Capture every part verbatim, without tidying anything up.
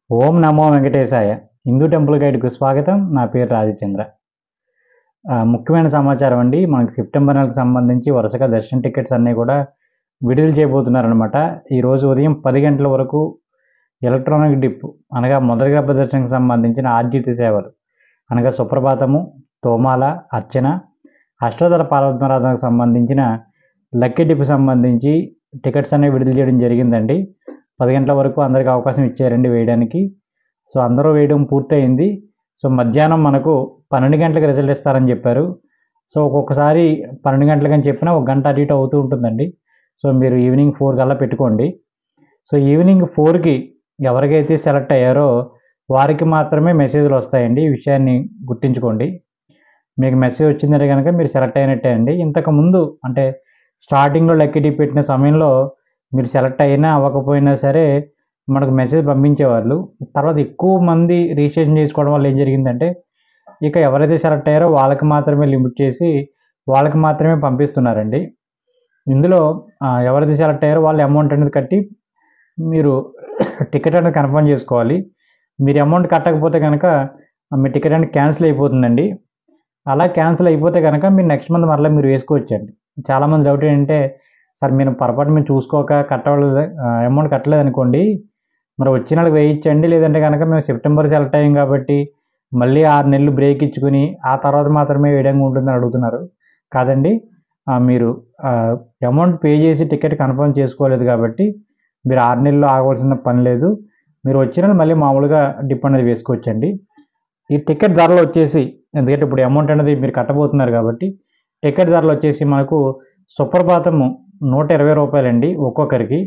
ఓం నమో వెంకటేశాయ. Hindu temple గైడ్‌కు స్వాగతం. నా పేరు రాజచంద్ర. ఆహ్, ముఖ్యమైన సమాచారం అండి. మనకి సెప్టెంబర్ నెలకు సంబంధించి వరుసగా దర్శన టికెట్స్ అన్నీ కూడా విడుదల చేయబోతున్నారనమాట. ఈరోజు ఉదయం పది గంటల వరకు ఎలక్ట్రానిక్ డిప్ అనగా మొదటి గర్భ దర్శనంకి సంబంధించిన ఆర్జిత సేవలు అనగా సుప్రభాతము, తోమాల, అర్చన, అష్టదళ పార్వతనారాధనకు సంబంధించిన లక్కీ డిప్ సంబంధించి టికెట్స్ అనేవి విడుదల చేయడం జరిగిందండి. పది గంటల వరకు అందరికి అవకాశం ఇచ్చారండి వేయడానికి. సో అందరూ వేయడం పూర్తయింది. సో మధ్యాహ్నం మనకు పన్నెండు గంటలకు రిజల్ట్ ఇస్తారని చెప్పారు. సో ఒక్కొక్కసారి పన్నెండు గంటలకని చెప్పినా ఒక గంట అటు ఇటు అవుతూ ఉంటుందండి. సో మీరు ఈవినింగ్ ఫోర్ కల్లా పెట్టుకోండి. సో ఈవినింగ్ ఫోర్కి ఎవరికైతే సెలెక్ట్ అయ్యారో వారికి మాత్రమే మెసేజ్లు వస్తాయండి. ఈ విషయాన్ని గుర్తుంచుకోండి. మీకు మెసేజ్ వచ్చిందంటే కనుక మీరు సెలెక్ట్ అయినట్టే అండి. ఇంతకుముందు అంటే స్టార్టింగ్లో లక్కీ డిప్ పెట్టిన సమయంలో మీరు సెలెక్ట్ అయినా అవ్వకపోయినా సరే మనకు మెసేజ్ పంపించేవాళ్ళు. తర్వాత ఎక్కువ మంది రిజిస్ట్రేషన్ చేసుకోవడం వల్ల ఏం జరిగిందంటే ఇక ఎవరైతే సెలెక్ట్ అయ్యారో వాళ్ళకి మాత్రమే లిమిట్ చేసి వాళ్ళకి మాత్రమే పంపిస్తున్నారండి. ఇందులో ఆహ్, ఎవరైతే సెలెక్ట్ అయ్యారో వాళ్ళు అమౌంట్ అనేది కట్టి మీరు టికెట్ అనేది కన్ఫర్మ్ చేసుకోవాలి. మీరు అమౌంట్ కట్టకపోతే కనుక మీ టికెట్ అనేది క్యాన్సిల్ అయిపోతుందండి. అలా క్యాన్సిల్ అయిపోతే కనుక మీరు నెక్స్ట్ మంత్ మరలా మీరు వేసుకోవచ్చండి. చాలామంది డౌట్ ఏంటంటే సార్ మీరు పొరపాటు మేము చూసుకోక కట్టలేదు అమౌంట్ కట్టలేదనుకోండి, మరి వచ్చే నెలకు వేయించండి. లేదంటే కనుక మేము సెప్టెంబర్ సెలెక్ట్ అయ్యాం కాబట్టి మళ్ళీ ఆరు నెలలు బ్రేక్ ఇచ్చుకుని ఆ తర్వాత మాత్రమే వేయడంగా ఉంటుందని అడుగుతున్నారు. కాదండి, ఆహ్, మీరు ఆహ్, అమౌంట్ పే చేసి టికెట్ కన్ఫర్మ్ చేసుకోలేదు కాబట్టి మీరు ఆరు నెలలు ఆగవలసిన పని లేదు. మీరు వచ్చే నెల మళ్ళీ మామూలుగా డిప్ అనేది వేసుకోవచ్చండి. ఈ టికెట్ ధరలు వచ్చేసి ఎందుకంటే ఇప్పుడు అమౌంట్ అనేది మీరు కట్టబోతున్నారు కాబట్టి టికెట్ ధరలు వచ్చేసి మనకు సుప్రభాతము నూట ఇరవై రూపాయలండి ఒక్కొక్కరికి.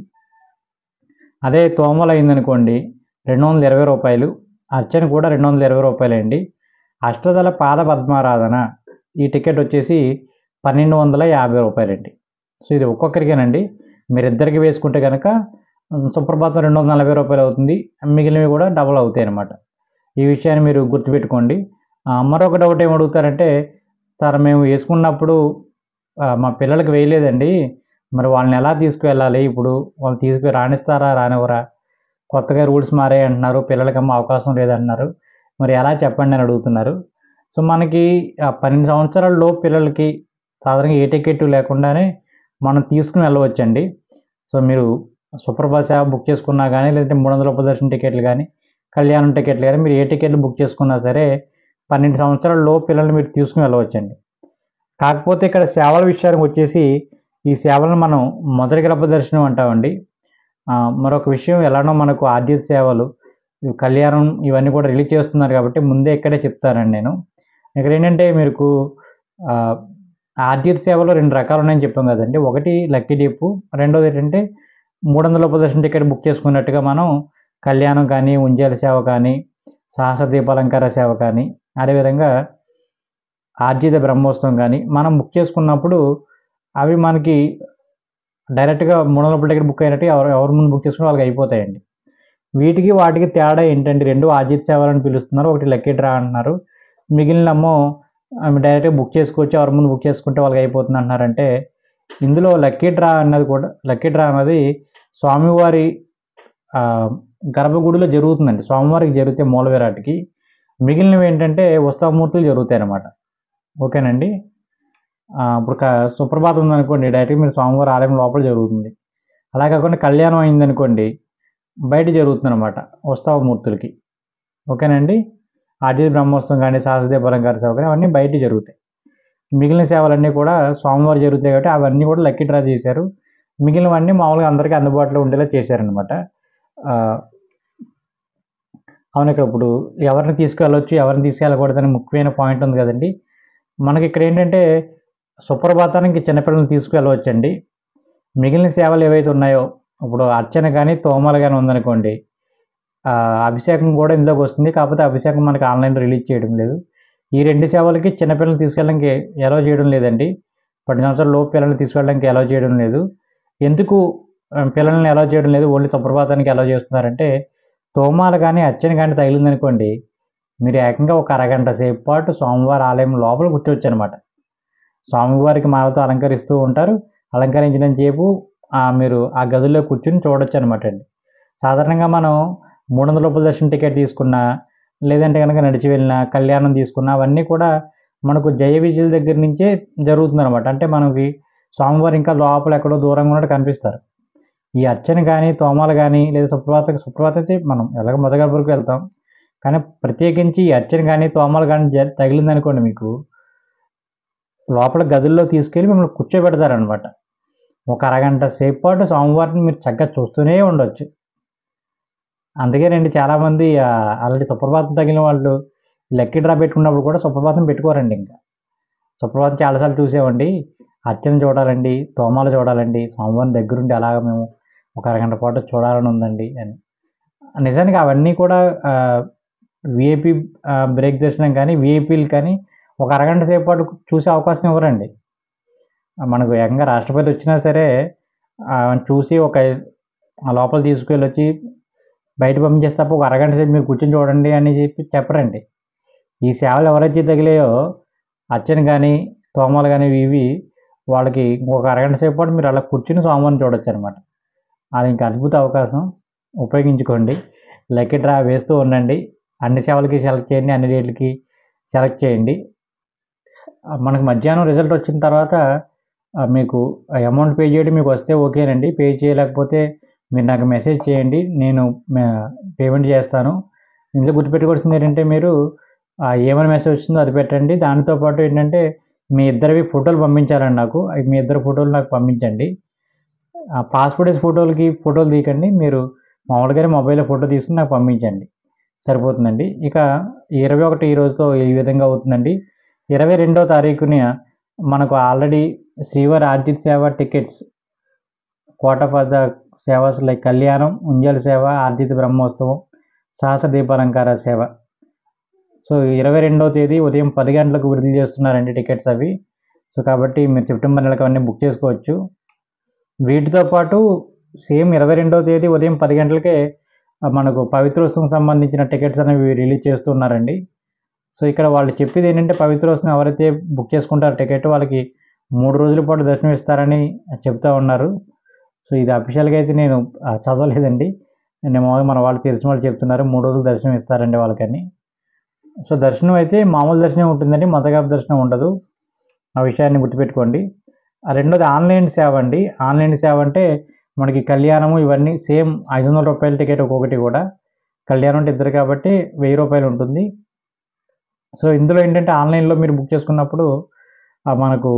అదే తోమల అయిందనుకోండి రెండు వందల ఇరవై రూపాయలు, అర్చన కూడా రెండు వందల ఇరవై రూపాయలండి. అష్టదళ పాద పద్మారాధన ఈ టికెట్ వచ్చేసి పన్నెండు వందల యాభై రూపాయలండి. సో ఇది ఒక్కొక్కరికేనండి. మీరు ఇద్దరికి వేసుకుంటే కనుక సుప్రభాతం రెండు వందల నలభై రూపాయలు అవుతుంది. మిగిలినవి కూడా డబుల్ అవుతాయి అన్నమాట. ఈ విషయాన్ని మీరు గుర్తుపెట్టుకోండి. మరొక డౌట్ ఏమి అడుగుతారంటే సార్ మేము వేసుకున్నప్పుడు మా పిల్లలకి వేయలేదండి, మరి వాళ్ళని ఎలా తీసుకువెళ్ళాలి, ఇప్పుడు వాళ్ళు తీసుకు రాణిస్తారా రానివ్వరా, కొత్తగా రూల్స్ మారాయి అంటున్నారు, పిల్లలకమ్మ అవకాశం లేదంటున్నారు, మరి ఎలా చెప్పండి అని అడుగుతున్నారు. సో మనకి పన్నెండు సంవత్సరాల్లో పిల్లలకి సాధారణంగా ఏ టికెట్ లేకుండానే మనం తీసుకుని వెళ్ళవచ్చండి. సో మీరు సుప్రభాత సేవ బుక్ చేసుకున్నా కానీ లేదంటే మూడు వందల ఉపదర్శన టికెట్లు కానీ కళ్యాణం టికెట్లు కానీ మీరు ఏ టికెట్లు బుక్ చేసుకున్నా సరే పన్నెండు సంవత్సరాల్లో పిల్లల్ని మీరు తీసుకుని వెళ్ళవచ్చండి. కాకపోతే ఇక్కడ సేవల విషయానికి వచ్చేసి ఈ సేవలను మనం మొదటి గర్భ దర్శనం అంటామండి. మరొక విషయం ఎలానో మనకు ఆర్జిత సేవలు కళ్యాణం ఇవన్నీ కూడా రిలీజ్ చేస్తున్నారు కాబట్టి ముందే ఇక్కడే చెప్తానండి నేను. ఇక్కడ ఏంటంటే మీకు ఆర్జిత సేవలో రెండు రకాలు ఉన్నాయని చెప్పాం కదండి. ఒకటి లక్కీ డిప్, రెండోది ఏంటంటే మూడు వందల ఉపదర్శన టికెట్ బుక్ చేసుకున్నట్టుగా మనం కళ్యాణం కానీ ఉంజాల సేవ కానీ సహస్ర దీపాలంకార సేవ కానీ అదేవిధంగా ఆర్జిత బ్రహ్మోత్సవం కానీ మనం బుక్ చేసుకున్నప్పుడు అవి మనకి డైరెక్ట్గా మూడు వందల టికెట్ బుక్ అయినట్టు ఎవరు ఎవరి ముందు బుక్ చేసుకుని వాళ్ళకి అయిపోతాయండి. వీటికి వాటికి తేడా ఏంటంటే రెండు ఆర్జిత సేవలని పిలుస్తున్నారు, ఒకటి లక్కీ డ్రా అంటున్నారు. మిగిలినమో డైరెక్ట్గా బుక్ చేసుకోవచ్చు, ఎవరి ముందు బుక్ చేసుకుంటే వాళ్ళకి అయిపోతుంది అంటున్నారంటే ఇందులో లక్కీ డ్రా అన్నది కూడా లక్కీ డ్రా అన్నది స్వామివారి గర్భగుడిలో జరుగుతుందండి. స్వామివారికి జరిగితే మూల విరాట్కి, మిగిలినవి ఏంటంటే ఉత్సవమూర్తులు జరుగుతాయి అన్నమాట. ఓకేనండి. ఇప్పుడు సుప్రభాతం ఉందనుకోండి డైరెక్ట్గా మీరు స్వామివారి ఆలయం లోపల జరుగుతుంది. అలా కాకుండా కళ్యాణం అయిందనుకోండి బయట జరుగుతుంది అనమాట ఉత్సవమూర్తులకి. ఓకేనండి. ఆర్జిత బ్రహ్మోత్సవం కానీ సహస్రదీపాలంకార సేవ కానీ అవన్నీ బయట జరుగుతాయి. మిగిలిన సేవలన్నీ కూడా స్వామివారు జరుగుతాయి కాబట్టి అవన్నీ కూడా లక్కీ డ్రా చేశారు. మిగిలినవన్నీ మామూలుగా అందరికీ అందుబాటులో ఉండేలా చేశారనమాట. అవును, ఇక్కడ ఇప్పుడు ఎవరిని తీసుకెళ్ళవచ్చు ఎవరిని తీసుకెళ్ళకూడదని ముఖ్యమైన పాయింట్ ఉంది కదండి. మనకి ఇక్కడ ఏంటంటే సుప్రభాతానికి చిన్నపిల్లల్ని తీసుకువెళ్ళవచ్చండి. మిగిలిన సేవలు ఏవైతే ఉన్నాయో ఇప్పుడు అర్చన కానీ తోమాలు కానీ ఉందనుకోండి అభిషేకం కూడా ఇందులోకి వస్తుంది. కాకపోతే అభిషేకం మనకి ఆన్లైన్లో రిలీజ్ చేయడం లేదు. ఈ రెండు సేవలకి చిన్నపిల్లల్ని తీసుకెళ్ళడానికి అలౌ చేయడం లేదండి. పది సంవత్సరాల లోపు పిల్లల్ని తీసుకెళ్ళడానికి అలౌ చేయడం లేదు. ఎందుకు పిల్లల్ని అలౌ చేయడం లేదు, ఓన్లీ సుప్రభాతానికి అలౌ చేస్తున్నారంటే తోమాలు కానీ అర్చన కానీ తగిలిందనుకోండి మీరు ఏకంగా ఒక అరగంట సేపు పాటు స్వామివారి ఆలయం లోపల కూర్చోవచ్చు అనమాట. స్వామివారికి మాలతో అలంకరిస్తూ ఉంటారు. అలంకరించిన సేపు మీరు ఆ గదిలో కూర్చుని చూడొచ్చు అనమాట అండి. సాధారణంగా మనం మూడు వందల రూపాయల దర్శనం టికెట్ తీసుకున్నా, లేదంటే కనుక నడిచి వెళ్ళినా, కళ్యాణం తీసుకున్నా అవన్నీ కూడా మనకు జయ విజయుల దగ్గర నుంచే జరుగుతుందనమాట. అంటే మనకి స్వామివారు ఇంకా లోపల ఎక్కడో దూరంగా ఉన్నట్టు కనిపిస్తారు. ఈ అర్చన కానీ, తోమాలు కానీ, లేదా సుప్రభాత సుప్రభాతం అయితే మనం ఎలాగో మొదటి వరకు వెళ్తాం. కానీ ప్రత్యేకించి ఈ అర్చన కానీ, తోమాలు కానీ జ తగిలిందనుకోండి మీకు, లోపల గదుల్లో తీసుకెళ్ళి మిమ్మల్ని కూర్చోబెడతారనమాట. ఒక అరగంట సేపు పాటు స్వామివారిని మీరు చక్కగా చూస్తూనే ఉండొచ్చు. అందుకేనండి చాలామంది ఆల్రెడీ సుప్రభాతం తగిలిన వాళ్ళు లక్కీ డ్రా పెట్టుకున్నప్పుడు కూడా సుప్రభాతం పెట్టుకోరండి. ఇంకా సుప్రభాతం చాలాసార్లు చూసామండి. అర్చన చూడాలండి, తోమాలు చూడాలండి, స్వామివారిని దగ్గరుండి అలాగ మేము ఒక అరగంట పాటు చూడాలని ఉందండి అని. నిజానికి అవన్నీ కూడా విఐపి బ్రేక్ దర్శనం కానీ, విఐపీలు కానీ ఒక అరగంట సేపు పాటు చూసే అవకాశం ఇవ్వరండి. మనకు ఏకంగా రాష్ట్రపతి వచ్చినా సరే చూసి ఒక లోపల తీసుకెళ్ళి వచ్చి బయట పంపించేస్తే తప్ప ఒక అరగంట సేపు మీరు కూర్చొని చూడండి అని చెప్పి చెప్పరండి. ఈ సేవలు ఎవరైతే తగిలాయో అర్చన కానీ, తోమాలు కానీ ఇవి వాళ్ళకి ఇంకొక అరగంట సేపు పాటు మీరు అలా కూర్చుని స్వామివారిని చూడొచ్చు అనమాట. అది ఇంకా అద్భుత అవకాశం, ఉపయోగించుకోండి. లక్కీ డ్రా వేస్తూ ఉండండి. అన్ని సేవలకి సెలెక్ట్ చేయండి, అన్ని డేట్లకి సెలెక్ట్ చేయండి. మనకు మధ్యాహ్నం రిజల్ట్ వచ్చిన తర్వాత మీకు అమౌంట్ పే చేయడం మీకు వస్తే ఓకేనండి. పే చేయలేకపోతే మీరు నాకు మెసేజ్ చేయండి, నేను పేమెంట్ చేస్తాను. ఇందులో గుర్తుపెట్టుకోవాల్సింది ఏంటంటే మీరు ఏమైనా మెసేజ్ వచ్చిందో అది పెట్టండి. దాంతోపాటు ఏంటంటే మీ ఇద్దరివి ఫోటోలు పంపించాలండి నాకు. మీ ఇద్దరు ఫోటోలు నాకు పంపించండి. పాస్పోర్ట్ సైజ్ ఫోటోలకి ఫోటోలు తీయకండి, మీరు మామూలుగానే మొబైల్లో ఫోటో తీసుకుని నాకు పంపించండి, సరిపోతుందండి. ఇక ఇరవై ఒకటి ఈ రోజుతో ఈ విధంగా అవుతుందండి. ఇరవై రెండవ తారీఖున మనకు ఆల్రెడీ శ్రీవారి ఆర్జిత సేవ టికెట్స్, కోటపద సేవస్ లైక్ కళ్యాణం, ఉంజల సేవ, ఆర్జిత బ్రహ్మోత్సవం, సహస్ర దీపాలంకార సేవ. సో ఇరవై రెండవ తేదీ ఉదయం పది గంటలకు విడుదల చేస్తున్నారండి టికెట్స్ అవి. సో కాబట్టి మీరు సెప్టెంబర్ నెలకు అవన్నీ బుక్ చేసుకోవచ్చు. వీటితో పాటు సేమ్ ఇరవై రెండవ తేదీ ఉదయం పది గంటలకే మనకు పవిత్రోత్సవం సంబంధించిన టికెట్స్ అనేవి రిలీజ్ చేస్తున్నారండి. సో ఇక్కడ వాళ్ళు చెప్పేది ఏంటంటే పవిత్రోత్సవం ఎవరైతే బుక్ చేసుకుంటారో టికెట్ వాళ్ళకి మూడు రోజుల పాటు దర్శనం ఇస్తారని చెప్తూ ఉన్నారు. సో ఇది అఫీషియల్గా అయితే నేను చదవలేదండి, నేను మన వాళ్ళు తెలిసిన వాళ్ళు చెప్తున్నారు మూడు రోజులు దర్శనం ఇస్తారండి వాళ్ళకని. సో దర్శనం అయితే మామూలు దర్శనం ఉంటుందండి, మతగాపు దర్శనం ఉండదు, ఆ విషయాన్ని గుర్తుపెట్టుకోండి. రెండోది ఆన్లైన్ సేవ అండి. ఆన్లైన్ సేవ అంటే మనకి కళ్యాణము ఇవన్నీ సేమ్ ఐదు వందల రూపాయల టికెట్ ఒక్కొక్కటి కూడా. కళ్యాణం అంటే ఇద్దరు కాబట్టి వెయ్యి రూపాయలు ఉంటుంది. సో ఇందులో ఏంటంటే ఆన్లైన్లో మీరు బుక్ చేసుకున్నప్పుడు మనకు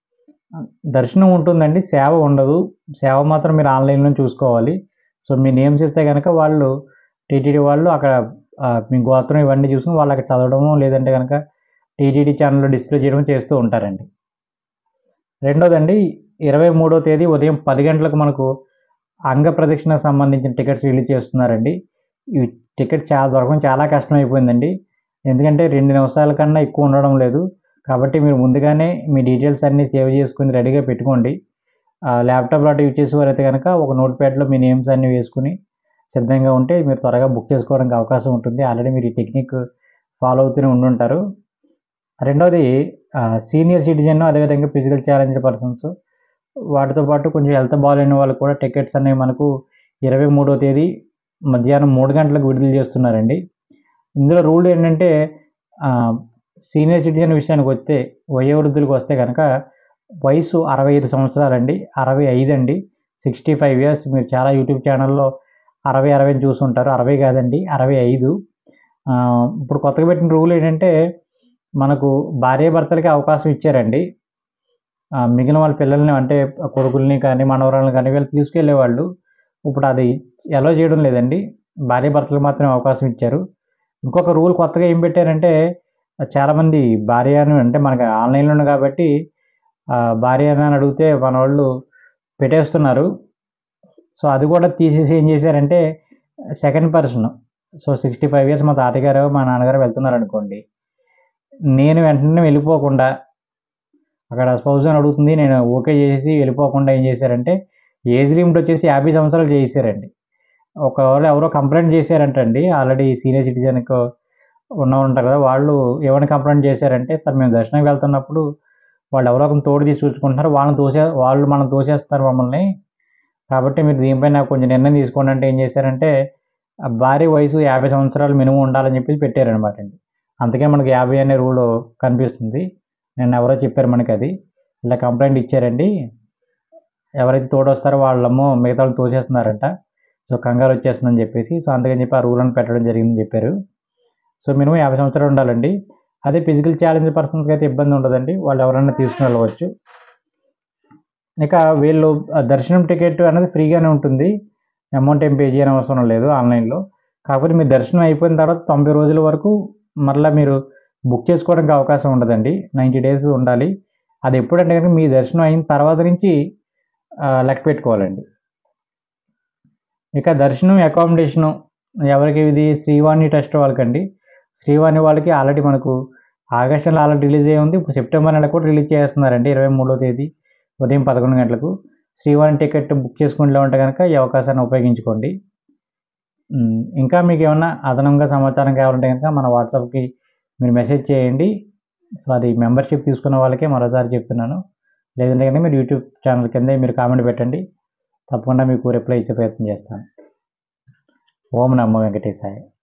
దర్శనం ఉంటుందండి, సేవ ఉండదు. సేవ మాత్రం మీరు ఆన్లైన్లో చూసుకోవాలి. సో మీ నేమ్స్ ఇస్తే కనుక వాళ్ళు టీటీడీ వాళ్ళు అక్కడ మీ గోత్రం ఇవన్నీ చూసుకుని వాళ్ళు అక్కడ చదవడము, లేదంటే కనుక టీటీడీ ఛానల్లో డిస్ప్లే చేయడం చేస్తూ ఉంటారండి. రెండోదండి ఇరవై మూడో తేదీ ఉదయం పది గంటలకు మనకు అంగ ప్రదక్షిణకు సంబంధించిన టికెట్స్ రిలీజ్ చేస్తున్నారండి. ఈ టికెట్ చాలా దొరకడం చాలా కష్టమైపోయిందండి, ఎందుకంటే రెండు నిమిషాల కన్నా ఎక్కువ ఉండడం లేదు. కాబట్టి మీరు ముందుగానే మీ డీటెయిల్స్ అన్నీ సేవ్ చేసుకుని రెడీగా పెట్టుకోండి. ల్యాప్టాప్లో అటు యూజ్ చేసేవారైతే కనుక ఒక నోట్ ప్యాడ్లో మీ నేమ్స్ అన్నీ వేసుకుని సిద్ధంగా ఉంటే మీరు త్వరగా బుక్ చేసుకోవడానికి అవకాశం ఉంటుంది. ఆల్రెడీ మీరు ఈ టెక్నిక్ ఫాలో అవుతూనే ఉండుంటారు. రెండోది సీనియర్ సిటిజన్, అదేవిధంగా ఫిజికల్ ఛాలెంజ్డ్ పర్సన్స్, వాటితో పాటు కొంచెం హెల్త్ బాగాలేని వాళ్ళు కూడా టికెట్స్ అనేవి మనకు ఇరవై మూడో తేదీ మధ్యాహ్నం మూడు గంటలకు విడుదల చేస్తున్నారండి. ఇందులో రూల్ ఏంటంటే సీనియర్ సిటిజన్ విషయానికి వస్తే, వయోవృద్ధులకు వస్తే కనుక వయసు అరవై ఐదు సంవత్సరాలండి, అరవై ఐదు అండి, సిక్స్టీ ఫైవ్ ఇయర్స్. మీరు చాలా యూట్యూబ్ ఛానల్లో అరవై అరవై చూసుంటారు, అరవై కాదండి అరవై ఐదు. ఇప్పుడు కొత్తగా పెట్టిన రూల్ ఏంటంటే మనకు భార్యాభర్తలకి అవకాశం ఇచ్చారండి. మిగిలిన వాళ్ళ పిల్లల్ని అంటే కొడుకుల్ని కానీ మనవరాలను కానీ వీళ్ళు తీసుకెళ్ళేవాళ్ళు ఇప్పుడు అది అలో చేయడం లేదండి, భార్యాభర్తలకు మాత్రమే అవకాశం ఇచ్చారు. ఇంకొక రూల్ కొత్తగా ఏం పెట్టారంటే చాలామంది భార్య అని అంటే మనకి ఆన్లైన్లో కాబట్టి భార్య అని అడిగితే మన వాళ్ళు పెట్టేస్తున్నారు. సో అది కూడా తీసేసి ఏం చేశారంటే second person, so sixty five years మా తాతగారు మా నాన్నగారు వెళ్తున్నారు అనుకోండి, నేను వెంటనే వెళ్ళిపోకుండా అక్కడ స్పౌజ్ అని అడుగుతుంది, నేను ఓకే చేసి వెళ్ళిపోకుండా ఏం చేశారంటే ఏజ్ లిమిట్ వచ్చేసి యాభై సంవత్సరాలు చేశారండి. ఒకవేళ ఎవరో కంప్లైంట్ చేశారంటండి, ఆల్రెడీ సీనియర్ సిటిజన్కి ఉన్న ఉంటారు కదా, వాళ్ళు ఏమైనా కంప్లైంట్ చేశారంటే సార్ మేము దర్శనానికి వెళ్తున్నప్పుడు వాళ్ళు ఎవరో ఒక తోడు తీసి చూసుకుంటున్నారు, వాళ్ళని తోసే వాళ్ళు మనం తోసేస్తారు మమ్మల్ని, కాబట్టి మీరు దీనిపై నాకు కొంచెం నిర్ణయం తీసుకోండి అంటే ఏం చేశారంటే ఆ భార్య వయసు యాభై సంవత్సరాలు మినిమం ఉండాలని చెప్పి పెట్టారనమాట అండి. అందుకే మనకి యాభై అనే రూల్ కనిపిస్తుంది. నేను ఎవరో చెప్పారు మనకి అది. ఇలా కంప్లైంట్ ఇచ్చారండి, ఎవరైతే తోడొస్తారో వాళ్ళేమో మిగతా వాళ్ళు తోసేస్తున్నారంట, సో కంగారు వచ్చేస్తుందని చెప్పేసి, సో అందుకని చెప్పి ఆ రూల్ అని పెట్టడం జరిగిందని చెప్పారు. సో మినిమం యాభై సంవత్సరాలు ఉండాలండి. అదే ఫిజికల్ ఛాలెంజ్ పర్సన్స్కి అయితే ఇబ్బంది ఉండదండి, వాళ్ళు ఎవరైనా తీసుకుని వెళ్ళవచ్చు. ఇక వీళ్ళు దర్శనం టికెట్ అనేది ఫ్రీగానే ఉంటుంది, అమౌంట్ ఏం పే చేయని అవసరం లేదు ఆన్లైన్లో. కాకపోతే మీ దర్శనం అయిపోయిన తర్వాత తొంభై రోజుల వరకు మరలా మీరు బుక్ చేసుకోవడానికి అవకాశం ఉండదండి, నైంటీ డేస్ ఉండాలి. అది ఎప్పుడంటే కనుక మీ దర్శనం అయిన తర్వాత నుంచి లెక్క పెట్టుకోవాలండి. ఇక దర్శనం అకామిడేషను ఎవరికి ఇది శ్రీవాణి ట్రస్ట్ వాళ్ళకండి. శ్రీవాణి వాళ్ళకి ఆల్రెడీ మనకు ఆగస్టులో ఆల్రెడీ రిలీజ్ అయ్యి ఉంది, ఇప్పుడు సెప్టెంబర్ నెల కూడా రిలీజ్ చేస్తున్నారండి ఇరవై మూడో తేదీ ఉదయం పదకొండు గంటలకు. శ్రీవాణి టికెట్ బుక్ చేసుకుంటూ ఉంటే కనుక ఈ అవకాశాన్ని ఉపయోగించుకోండి. ఇంకా మీకు ఏమన్నా అదనంగా సమాచారం కావాలంటే కనుక మన వాట్సాప్కి మీరు మెసేజ్ చేయండి. సో అది మెంబర్షిప్ తీసుకున్న వాళ్ళకే మరోసారి చెప్తున్నాను. లేదంటే కనుక మీరు యూట్యూబ్ ఛానల్ కింద మీరు కామెంట్ పెట్టండి, తప్పకుండా మీకు రిప్లై ఇచ్చే ప్రయత్నం చేస్తాను. ఓం నమో వెంకటేశాయ.